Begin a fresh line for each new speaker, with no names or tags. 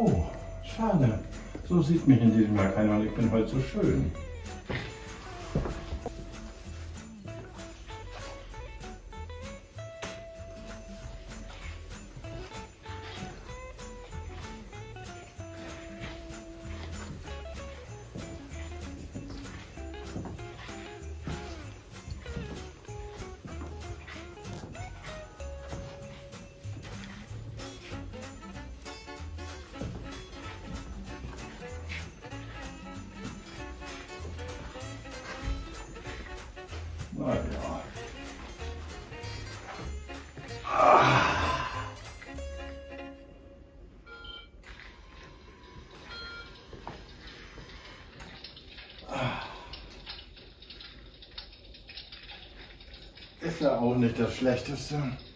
Oh, schade. So sieht mich in diesem Jahr keiner und ich bin heute so schön. Na ja. Ist ja auch nicht das Schlechteste.